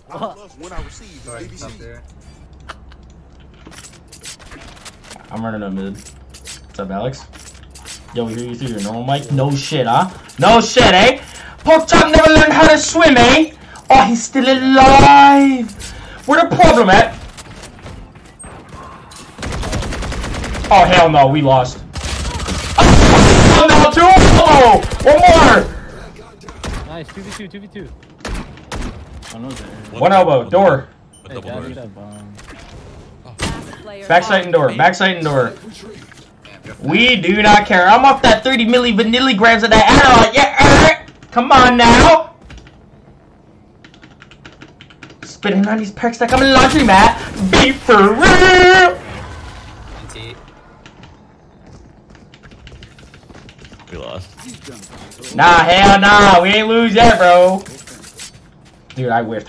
I'm running up mid. What's up, Alex? Yo, we hear you through your normal mic? No shit, huh? No shit, eh? Porkchop never learned how to swim, eh? Oh, he's still alive! Where the problem at? Oh, hell no, we lost. Oh, no, two! Oh, one more! Nice, 2v2, 2v2. One elbow, door. Backside and door, backside and door. We do not care. I'm off that 30 milligrams of that Adderall. Yeah, come on now. Spitting on these perks like I'm a laundromat. Be for real. We lost. Nah, hell nah. We ain't lose yet, bro. Dude, I whiffed.